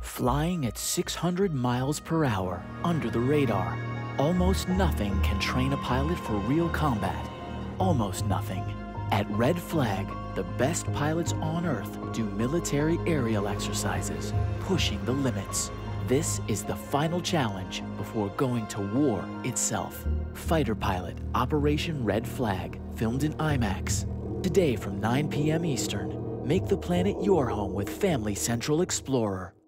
Flying at 600 miles per hour under the radar, almost nothing can train a pilot for real combat. Almost nothing. At Red Flag, the best pilots on Earth do military aerial exercises, pushing the limits. This is the final challenge before going to war itself. Fighter Pilot Operation Red Flag, filmed in IMAX. Today from 9 p.m. Eastern. Make the planet your home with Family Central Explorer.